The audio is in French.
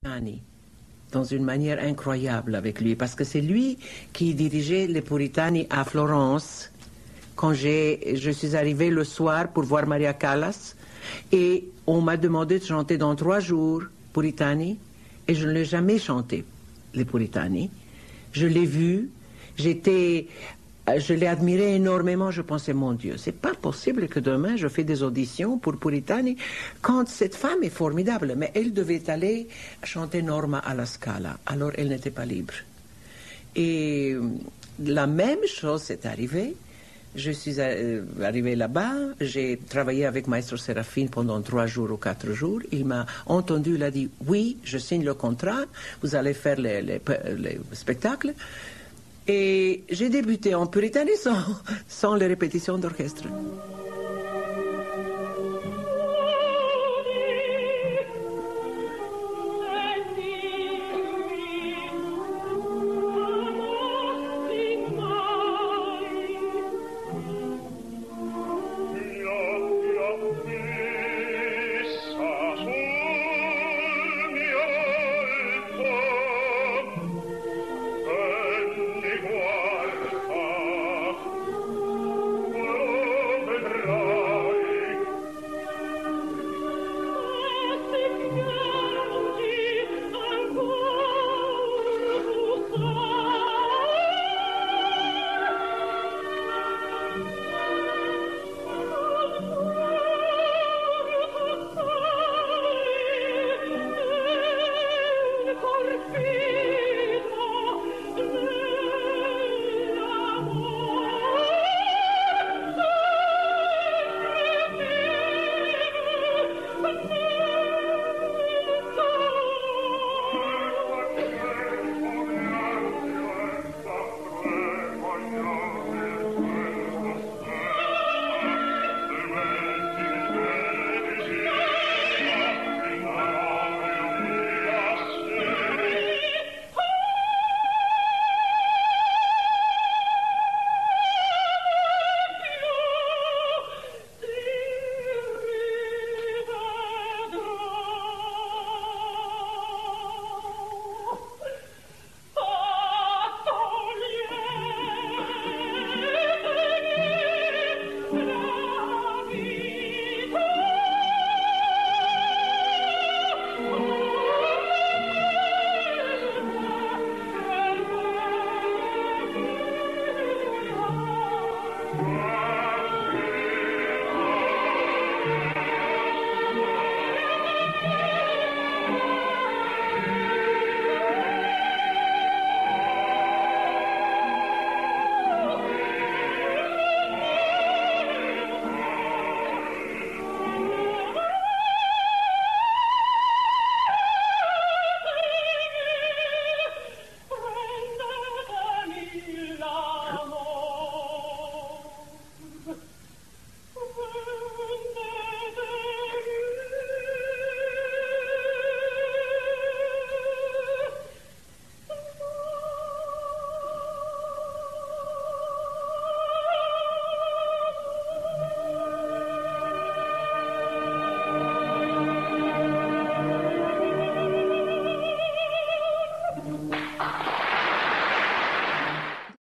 Zeani, dans une manière incroyable avec lui, parce que c'est lui qui dirigeait les Puritani à Florence quand je suis arrivée le soir pour voir Maria Callas, et on m'a demandé de chanter dans 3 jours Puritani, et je ne l'ai jamais chanté, les Puritani. Je l'ai vu, je l'ai admiré énormément, je pensais, mon Dieu, c'est pas possible que demain je fais des auditions pour Puritani quand cette femme est formidable, mais elle devait aller chanter Norma à la Scala, alors elle n'était pas libre. Et la même chose s'est arrivée. Je suis arrivée là-bas, j'ai travaillé avec Maestro Serafin pendant 3 jours ou 4 jours. Il m'a entendu, il a dit, oui, je signe le contrat, vous allez faire les spectacles. Et j'ai débuté en Puritani sans les répétitions d'orchestre.